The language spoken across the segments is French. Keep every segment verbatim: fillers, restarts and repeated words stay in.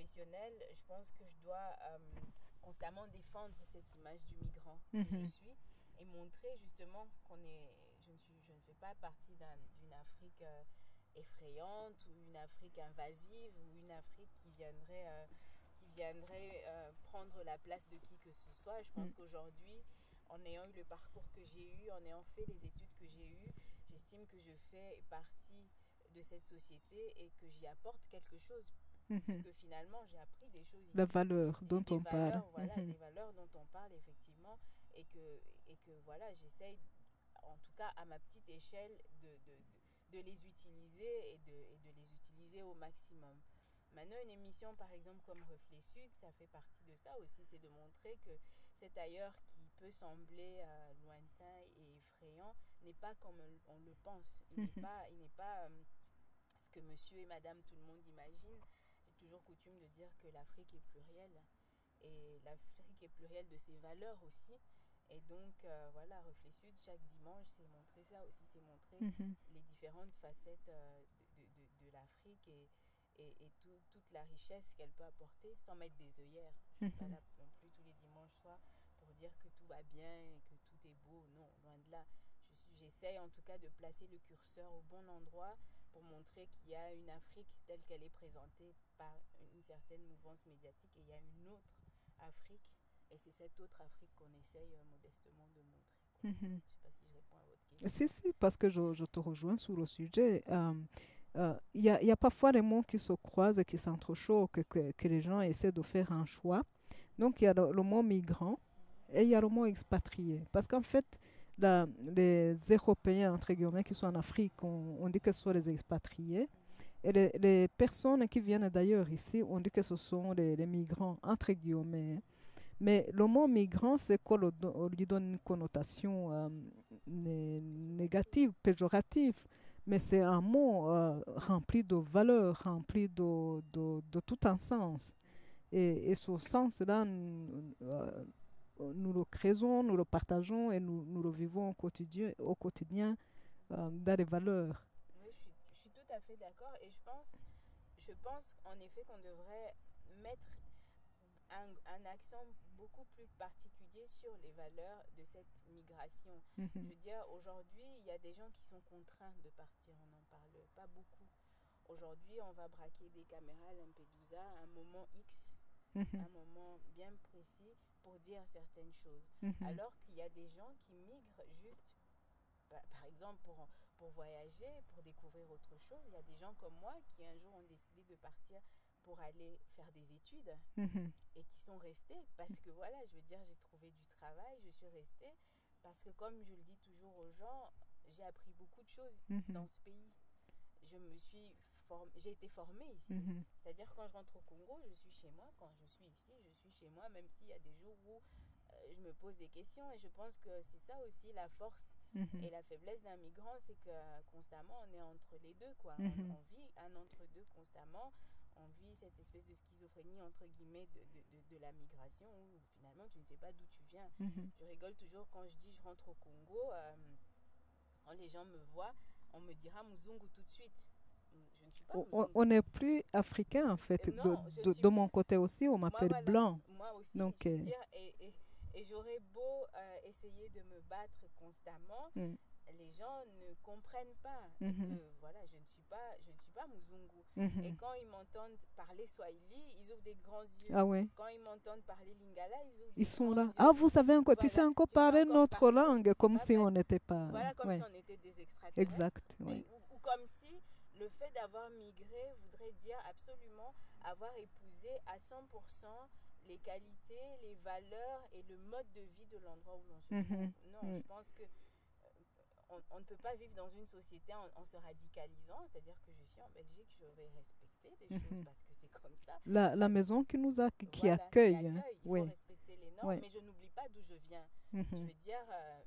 professionnelle, je pense que je dois euh, constamment défendre cette image du migrant que Mhm. je suis et montrer justement qu'on est, je ne, suis, je ne fais pas partie d'un, d'une Afrique euh, effrayante ou une Afrique invasive ou une Afrique qui viendrait, euh, qui viendrait euh, prendre la place de qui que ce soit. Je pense Mm. qu'aujourd'hui, en ayant eu le parcours que j'ai eu, en ayant fait les études que j'ai eues, j'estime que je fais partie de cette société et que j'y apporte quelque chose, vu Mhm. que finalement j'ai appris des choses La ici. valeur J'ai dont des on parle. valeurs, voilà, Mhm. des valeurs dont on parle effectivement, et que, et que voilà, j'essaye, en tout cas à ma petite échelle, de, de, de, de les utiliser et de, et de les utiliser au maximum. Maintenant, une émission par exemple comme Reflet Sud, ça fait partie de ça aussi, c'est de montrer que cet ailleurs qui peut sembler euh, lointain et effrayant n'est pas comme on, on le pense. Il n'est Mhm. pas, il n'est pas euh, ce que monsieur et madame tout le monde imagine. J'ai toujours coutume de dire que l'Afrique est plurielle et l'Afrique est plurielle de ses valeurs aussi. Et donc, euh, voilà, Reflet Sud, chaque dimanche, c'est montrer ça aussi, c'est montrer Mhm. les différentes facettes euh, de, de, de l'Afrique et, et, et tout, toute la richesse qu'elle peut apporter sans mettre des œillères. Je ne suis pas Mhm. là non plus tous les dimanches soirs pour dire que tout va bien et que tout est beau. Non, loin de là. Je suis, j'essaye en tout cas de placer le curseur au bon endroit pour montrer qu'il y a une Afrique telle qu'elle est présentée par une certaine mouvance médiatique et il y a une autre Afrique et c'est cette autre Afrique qu'on essaye euh, modestement de montrer, quoi. Mhm. Je ne sais pas si je réponds à votre question. Si, si, parce que je, je te rejoins sur le sujet. Euh, euh, Il y a, il y a parfois des mots qui se croisent et qui s'entrechoquent, que, que les gens essaient de faire un choix. Donc, il y a le, le mot migrant et il y a le mot expatrié. Parce qu'en fait, la- les Européens, entre guillemets, qui sont en Afrique, on, on dit que ce sont les expatriés. Mhm. Et les, les personnes qui viennent d'ailleurs ici, on dit que ce sont les, les migrants, entre guillemets. Mais le mot migrant, c'est qu'on le don- on lui donne une connotation euh, né- négative, péjorative. Mais c'est un mot euh, rempli de valeurs, rempli de, de, de tout un sens. Et, et ce sens-là, nous, euh, nous le créons, nous le partageons et nous, nous le vivons au quotidien, au quotidien euh, dans les valeurs. Oui, je suis, je suis tout à fait d'accord et je pense, je pense en effet qu'on devrait mettre un, un accent beaucoup plus particulier sur les valeurs de cette migration. Je Mhm, veux dire, aujourd'hui, il y a des gens qui sont contraints de partir, on n'en parle pas beaucoup. Aujourd'hui, on va braquer des caméras à Lampedusa à un moment X, mhm, un moment bien précis pour dire certaines choses. mhm. Alors qu'il y a des gens qui migrent juste, bah, par exemple, pour, pour voyager, pour découvrir autre chose. Il y a des gens comme moi qui un jour ont décidé de partir pour aller faire des études Mhm, et qui sont restés parce que voilà, je veux dire, j'ai trouvé du travail, je suis restée parce que comme je le dis toujours aux gens, j'ai appris beaucoup de choses mhm, dans ce pays. Je me suis form... j'ai été formée ici. mhm, C'est-à-dire quand je rentre au Congo, je suis chez moi. Quand je suis ici, je suis chez moi, même s'il y a des jours où euh, je me pose des questions. Et je pense que c'est ça aussi la force mhm, et la faiblesse d'un migrant, c'est que euh, constamment on est entre les deux, quoi. On, mhm. on vit un entre deux constamment. On vit cette espèce de schizophrénie entre guillemets de, de, de, de la migration où finalement tu ne sais pas d'où tu viens. Mhm. Je rigole toujours quand je dis je rentre au Congo. Euh, quand les gens me voient, on me dira Muzungu tout de suite. Je ne suis pas On on Muzungu. n'est plus africain en Euh, fait. De, non, je ne de, suis. de mon côté aussi, on Moi, m'appelle voilà. blanc. Moi aussi, Donc, je veux euh, dire, et, et, et j'aurais beau euh, essayer de me battre constamment, mm, les gens ne comprennent pas mhm, que voilà, je ne suis pas, je ne suis pas Muzungu. Et mhm. quand ils m'entendent parler Swahili, ils ouvrent des grands yeux. Ah ouais, Quand ils m'entendent parler Lingala, ils ouvrent ils des sont grands là. yeux. Ah, vous savez encore, tu sais Voilà, encore tu sais parler encore notre parler, je langue ne sais comme pas, si ben, on n'était pas. voilà, comme si Ouais, on était des extraterrestres. exact. Mais, Ouais. ou, ou comme si le fait d'avoir migré voudrait dire absolument avoir épousé à cent pour cent les qualités, les valeurs et le mode de vie de l'endroit où l'on se trouve. Mhm, Non, mm. je pense que on, on ne peut pas vivre dans une société en, en se radicalisant, c'est-à-dire que je suis en Belgique, je vais respecter des choses Mhm. parce que c'est comme ça, La, la parce maison qui nous a, qui voilà, qui accueille. Hein. accueille, il faut Oui, respecter les normes, oui. mais je n'oublie pas d'où je viens. Je Mhm, veux dire, euh,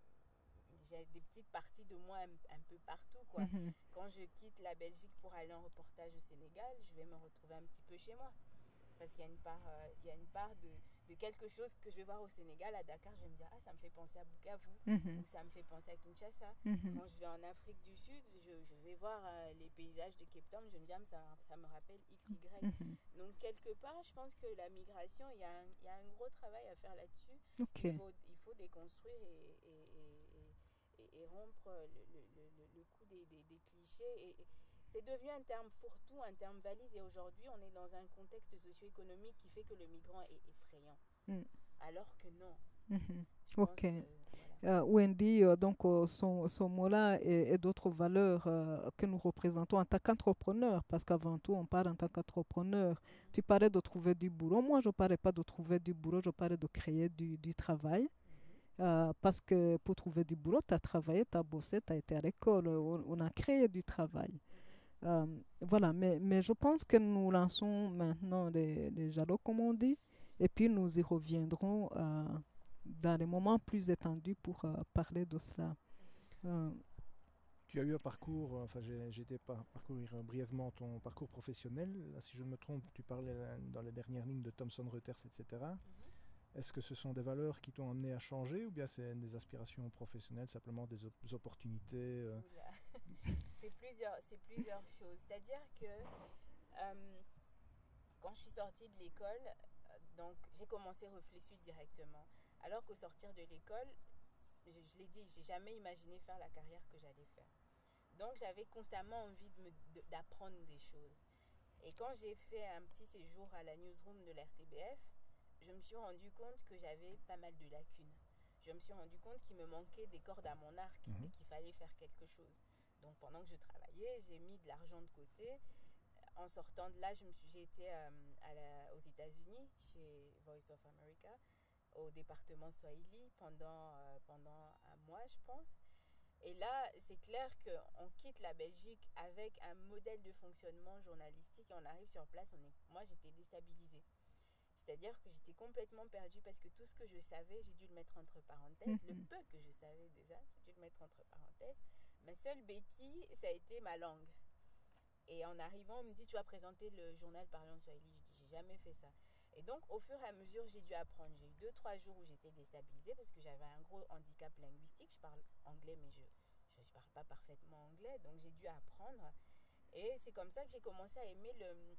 j'ai des petites parties de moi un, un peu partout, quoi. mhm, Quand je quitte la Belgique pour aller en reportage au Sénégal, je vais me retrouver un petit peu chez moi. Parce qu'il y a une part, euh, il y a une part de, de quelque chose que je vais voir au Sénégal, à Dakar, je vais me dire, ah, ça me fait penser à Bukavu, Mhm. ou ça me fait penser à Kinshasa. Mhm. Quand je vais en Afrique du Sud, je, je vais voir euh, les paysages de Cape Town, je me dis, ah, ça, ça me rappelle X, Y. Mhm. Donc, quelque part, je pense que la migration, il y, a un- il y a un gros travail à faire là-dessus. Ok. Il faut, il faut déconstruire et, et, et, et, et rompre le, le, le, le, le coup des, des, des clichés. Et, et c'est devenu un terme fourre-tout, un terme valise. Et aujourd'hui, on est dans un contexte socio-économique qui fait que le migrant est effrayant. Mm. Alors que non. Mhm. Je Ok. pense que, voilà. Euh, Wendy, euh, donc euh, son, son mot-là et, et d'autres valeurs euh, que nous représentons en tant qu'entrepreneur, parce qu'avant tout, on parle en tant qu'entrepreneur. Mhm. Tu parlais de trouver du boulot. Moi, je ne parlais pas de trouver du boulot, je parlais de créer du, du travail. Mhm. Euh, parce que pour trouver du boulot, tu as travaillé, tu as bossé, tu as été à l'école, on, on a créé du travail. Mhm. Euh, voilà, mais, mais je pense que nous lançons maintenant les, les jalons, comme on dit, et puis nous y reviendrons euh, dans les moments plus étendus pour euh, parler de cela. Mhm. Euh, Tu as eu un parcours, euh, enfin j'ai j'ai été par- parcourir euh, brièvement ton parcours professionnel. Là, si je ne me trompe, tu parlais euh, dans les dernières lignes de Thomson Reuters, et cetera. Mhm. Est-ce que ce sont des valeurs qui t'ont amené à changer ou bien c'est des aspirations professionnelles, simplement des op- opportunités euh, Oula. c'est plusieurs, c'est plusieurs choses. C'est-à-dire que euh, quand je suis sortie de l'école, euh, donc j'ai commencé Reflet Sud directement. Alors qu'au sortir de l'école, je, je l'ai dit, j'ai jamais imaginé faire la carrière que j'allais faire. Donc j'avais constamment envie de me, de, d'apprendre des choses. Et quand j'ai fait un petit séjour à la newsroom de l'R T B F, je me suis rendu compte que j'avais pas mal de lacunes. Je me suis rendu compte qu'il me manquait des cordes à mon arc Mhm. et qu'il fallait faire quelque chose. Donc pendant que je travaillais, j'ai mis de l'argent de côté. En sortant de là, je me suis, j'ai été euh, à la- aux États-Unis, chez Voice of America, au département Swahili pendant, euh, pendant un mois, je pense. Et là, c'est clair qu'on quitte la Belgique avec un modèle de fonctionnement journalistique et on arrive sur place, on est, moi j'étais déstabilisée. C'est-à-dire que j'étais complètement perdue parce que tout ce que je savais, j'ai dû le mettre entre parenthèses. Le Mhm. peu que je savais déjà, j'ai dû le mettre entre parenthèses. Ma seule béquille, ça a été ma langue. Et en arrivant, on me dit, tu vas présenter le journal Parlons Swahili. Je dis, j'ai jamais fait ça. Et donc, au fur et à mesure, j'ai dû apprendre. J'ai eu deux, trois jours où j'étais déstabilisée parce que j'avais un gros handicap linguistique. Je parle anglais, mais je ne parle pas parfaitement anglais. Donc, j'ai dû apprendre. Et c'est comme ça que j'ai commencé à aimer le,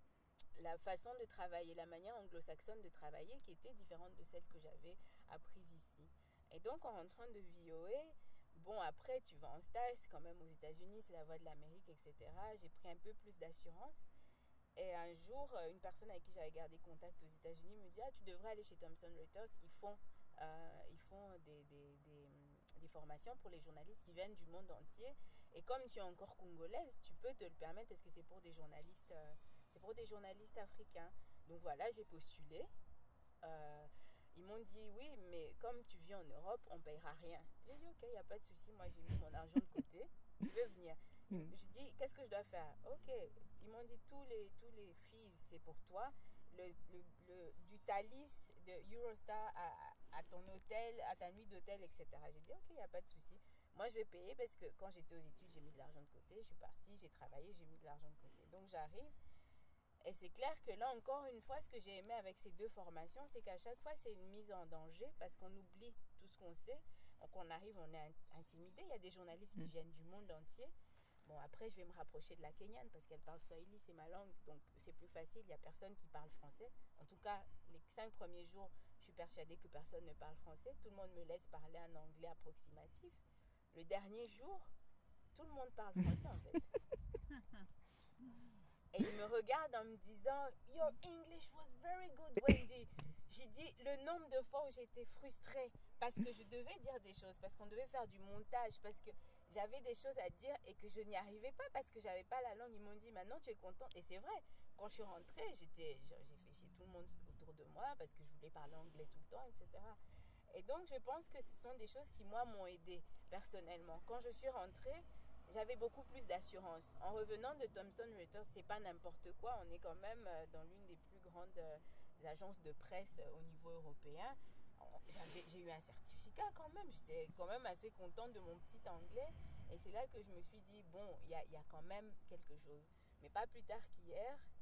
la façon de travailler, la manière anglo-saxonne de travailler qui était différente de celle que j'avais apprise ici. Et donc, en rentrant de V O A, bon, après, tu vas en stage, c'est quand même aux États-Unis, c'est la voix de l'Amérique, et cetera. J'ai pris un peu plus d'assurance. Et un jour, une personne avec qui j'avais gardé contact aux États-Unis me dit, ah, tu devrais aller chez Thomson Reuters. Ils font, euh, ils font des, des, des, des formations pour les journalistes qui viennent du monde entier. Et comme tu es encore congolaise, tu peux te le permettre parce que c'est pour des journalistes, euh, c'est pour des journalistes africains. Donc voilà, j'ai postulé. Euh, ils m'ont dit oui, mais comme tu vis en Europe, on ne payera rien. J'ai dit ok, il n'y a pas de souci, moi j'ai mis mon argent de côté, je vais venir. Mhm. Je dis qu'est-ce que je dois faire? Ok, ils m'ont dit tous les, tous les fees c'est pour toi, le, le, le, du Thalys, de Eurostar à, à ton hôtel, à ta nuit d'hôtel, et cetera. J'ai dit ok, il n'y a pas de souci. Moi je vais payer parce que quand j'étais aux études, j'ai mis de l'argent de côté, je suis partie, j'ai travaillé, j'ai mis de l'argent de côté. Donc j'arrive. Et c'est clair que là, encore une fois, ce que j'ai aimé avec ces deux formations, c'est qu'à chaque fois, c'est une mise en danger parce qu'on oublie tout ce qu'on sait. Donc, on arrive, on est intimidé. Il y a des journalistes qui viennent du monde entier. Bon, après, je vais me rapprocher de la Kenyane parce qu'elle parle Swahili, c'est ma langue. Donc, c'est plus facile. Il n'y a personne qui parle français. En tout cas, les cinq premiers jours, je suis persuadée que personne ne parle français. Tout le monde me laisse parler un anglais approximatif. Le dernier jour, tout le monde parle français, en fait. Et il me regarde en me disant Your English was very good, Wendy. J'ai dit le nombre de fois où j'étais frustrée parce que je devais dire des choses, parce qu'on devait faire du montage, parce que j'avais des choses à dire et que je n'y arrivais pas parce que j'avais pas la langue. Ils m'ont dit maintenant tu es contente. Et c'est vrai, quand je suis rentrée, j'étais, j'ai fait chier tout le monde autour de moi parce que je voulais parler anglais tout le temps, et cetera. Et donc je pense que ce sont des choses qui moi m'ont aidée personnellement. Quand je suis rentrée, j'avais beaucoup plus d'assurance. En revenant de Thomson Reuters, c'est pas n'importe quoi. On est quand même dans l'une des plus grandes agences de presse au niveau européen. J'avais, j'ai eu un certificat quand même. J'étais quand même assez contente de mon petit anglais. Et c'est là que je me suis dit, bon, il y a, y a quand même quelque chose. Mais pas plus tard qu'hier,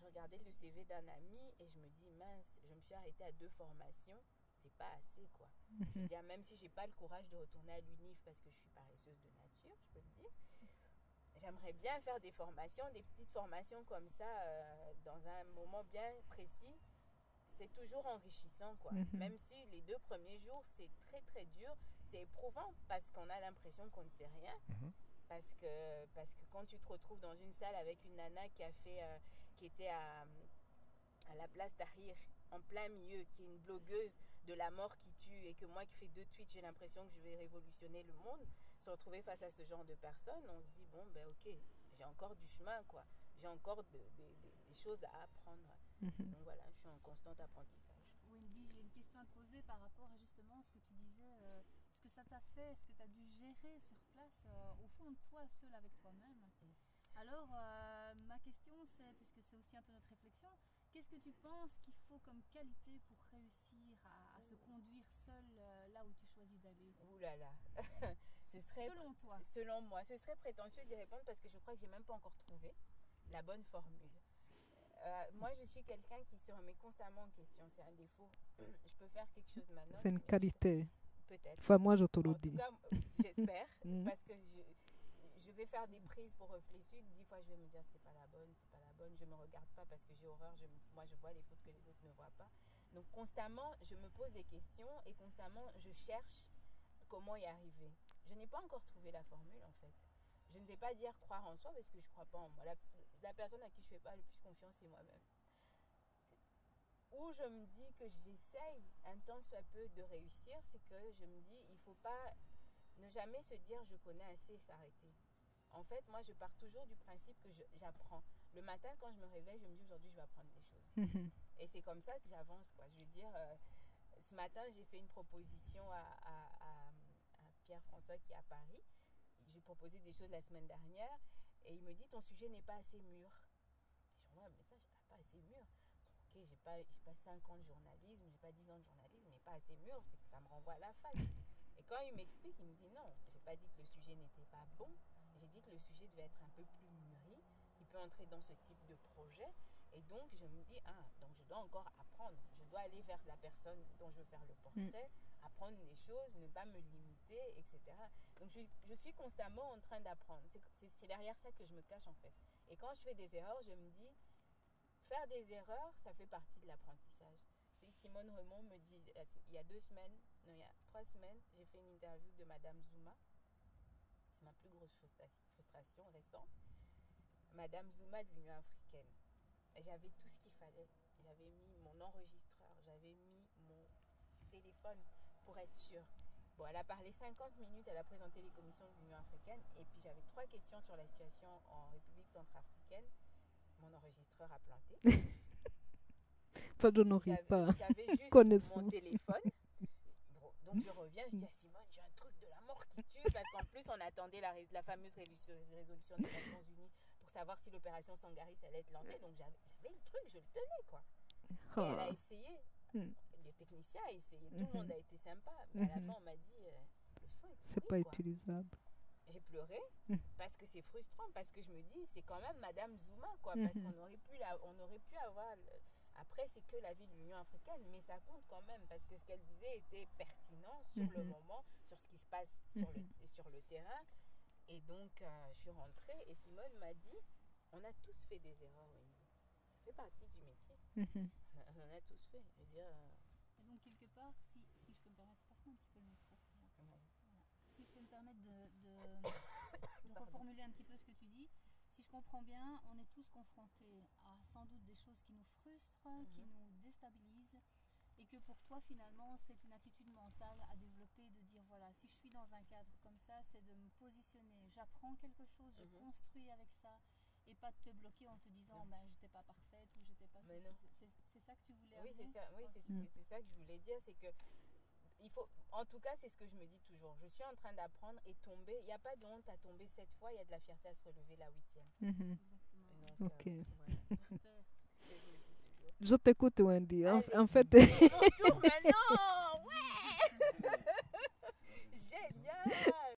je regardais le C V d'un ami et je me dis, mince, je me suis arrêtée à deux formations, c'est pas assez, quoi. Je veux dire, même si j'ai pas le courage de retourner à l'UNIF parce que je suis paresseuse de nature, je peux le dire, j'aimerais bien faire des formations, des petites formations comme ça, euh, dans un moment bien précis. C'est toujours enrichissant, quoi. Mm-hmm. Même si les deux premiers jours, c'est très, très dur. C'est éprouvant parce qu'on a l'impression qu'on ne sait rien. Mm-hmm. Parce que, parce que quand tu te retrouves dans une salle avec une nana qui a fait, euh, qui était à, à la place Tahrir, en plein milieu, qui est une blogueuse de la mort qui tue, et que moi qui fais deux tweets, j'ai l'impression que je vais révolutionner le monde, se retrouver face à ce genre de personnes, on se dit, bon, ben ok, j'ai encore du chemin, quoi. J'ai encore de, de, de, des choses à apprendre. Mm-hmm. Donc voilà, je suis en constant apprentissage. Wendy, j'ai une question à te poser par rapport à justement ce que tu disais, euh, ce que ça t'a fait, ce que tu as dû gérer sur place, euh, au fond de toi, seul avec toi-même. Mm. Alors, euh, ma question, c'est, puisque c'est aussi un peu notre réflexion, qu'est-ce que tu penses qu'il faut comme qualité pour réussir à, à se conduire seul euh, là où tu choisis d'aller? Ouh là là. Ce serait, selon toi. Selon moi, ce serait prétentieux d'y répondre parce que je crois que j'ai même pas encore trouvé la bonne formule. Euh, moi, je suis quelqu'un qui se remet constamment en question. C'est un défaut. Je peux faire quelque chose maintenant. C'est une qualité. Peut-être. Enfin, moi, je te le en dis. En tout cas, j'espère. Parce que je, je vais faire des prises pour réfléchir. Dix fois, je vais me dire, c'était pas la bonne, c'est pas la bonne. Je me regarde pas parce que j'ai horreur. Je me, moi, je vois les fautes que les autres ne voient pas. Donc, constamment, je me pose des questions et constamment, je cherche comment y arriver. Je n'ai pas encore trouvé la formule, en fait. Je ne vais pas dire croire en soi parce que je ne crois pas en moi. La, la personne à qui je ne fais pas le plus confiance, c'est moi-même. Où je me dis que j'essaye un tant soit peu de réussir, c'est que je me dis il ne faut pas ne jamais se dire je connais assez et s'arrêter. En fait, moi, je pars toujours du principe que je, j'apprends. Le matin, quand je me réveille, je me dis aujourd'hui, je vais apprendre des choses. Mm-hmm. Et c'est comme ça que j'avance, quoi. Je veux dire, euh, ce matin, j'ai fait une proposition à, à, à, à Pierre-François qui est à Paris. J'ai proposé des choses la semaine dernière et il me dit ton sujet n'est pas assez mûr. Je dis ouais, mais ça, je pas assez mûr. Ok, j'ai pas, j'ai pas cinq ans de journalisme, j'ai pas dix ans de journalisme, mais pas assez mûr, c'est que ça me renvoie à la fac. Et quand il m'explique, il me dit non, j'ai pas dit que le sujet n'était pas bon, j'ai dit que le sujet devait être un peu plus mûri, qui peut entrer dans ce type de projet. Et donc, je me dis, ah, donc je dois encore apprendre. Je dois aller vers la personne dont je veux faire le portrait, mm. apprendre les choses, ne pas me limiter, et cetera. Donc, je, je suis constamment en train d'apprendre. C'est, c'est, c'est derrière ça que je me cache, en fait. Et quand je fais des erreurs, je me dis, faire des erreurs, ça fait partie de l'apprentissage. Simone Remond me dit, il y a deux semaines, non, il y a trois semaines, j'ai fait une interview de Madame Zouma. C'est ma plus grosse frustration récente. Madame Zouma de l'Union africaine. J'avais tout ce qu'il fallait. J'avais mis mon enregistreur, j'avais mis mon téléphone pour être sûre. Bon, elle a parlé cinquante minutes, elle a présenté les commissions de l'Union africaine et puis j'avais trois questions sur la situation en République centrafricaine. Mon enregistreur a planté. Pas d'honorer pas. J'avais juste Connaissons. Mon téléphone. Bon, donc je reviens, je dis à Simone, j'ai un truc de la mort qui tue parce qu'en plus on attendait la, la fameuse résolution des Nations Unies pour savoir si l'opération Sangaris allait être lancée. Donc j'avais, j'avais le truc, je le tenais quoi. Et oh. Elle a essayé, mm. le technicien a essayé, tout mm-hmm. le monde a été sympa, mais mm-hmm. à la fin on m'a dit euh, le son est pourri, c'est pas quoi. Utilisable. J'ai pleuré mm. parce que c'est frustrant, parce que je me dis c'est quand même Madame Zouma quoi, mm-hmm. parce qu'on aurait pu, la, on aurait pu avoir. Le, après c'est que la vie de l'Union africaine, mais ça compte quand même parce que ce qu'elle disait était pertinent sur mm-hmm. le moment, sur ce qui se passe sur, mm-hmm. le, sur le terrain. Et donc, euh, je suis rentrée et Simone m'a dit, on a tous fait des erreurs, Wendy. Ça fait partie du métier. Mm-hmm. On, a, on a tous fait. Je veux dire, euh... Et donc, quelque part, si, si je peux me permettre, passe-moi un petit peu le micro. Ouais. Voilà. Si je peux me permettre de, de, de reformuler un petit peu ce que tu dis, si je comprends bien, on est tous confrontés à sans doute des choses qui nous frustrent, mm-hmm. qui nous déstabilisent. Et que pour toi, finalement, c'est une attitude mentale à développer, de dire, voilà, si je suis dans un cadre comme ça, c'est de me positionner, j'apprends quelque chose, je mm-hmm. construis avec ça, et pas de te bloquer en te disant, mm-hmm. ben, j'étais pas parfaite, ou j'étais pas... C'est, c'est, c'est ça que tu voulais oui, amener, c'est ça, oui, c'est, mm-hmm. c'est, c'est ça que je voulais dire, c'est que, il faut, en tout cas, c'est ce que je me dis toujours, je suis en train d'apprendre et tomber, il n'y a pas de honte à tomber sept fois, il y a de la fierté à se relever la huitième. Mm-hmm. Exactement. Donc, ok. Euh, voilà. Super. Je t'écoute, Wendy. En, Allez, en fait... mon tour maintenant.